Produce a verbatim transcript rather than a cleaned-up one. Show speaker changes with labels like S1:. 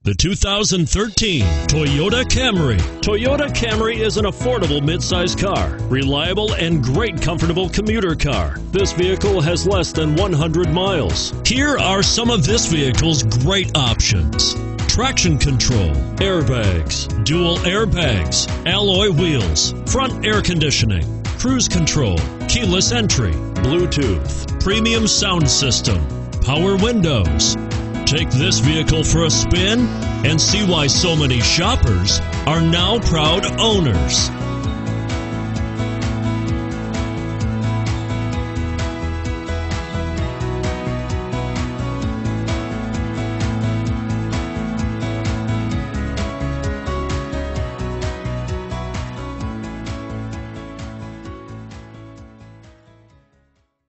S1: The two thousand thirteen Toyota Camry. Toyota Camry is an affordable midsize car, reliable and great comfortable commuter car. This vehicle has less than one hundred miles. Here are some of this vehicle's great options: traction control, airbags, dual airbags, alloy wheels, front air conditioning, cruise control, keyless entry, Bluetooth, premium sound system, power windows. Take this vehicle for a spin and see why so many shoppers are now proud owners.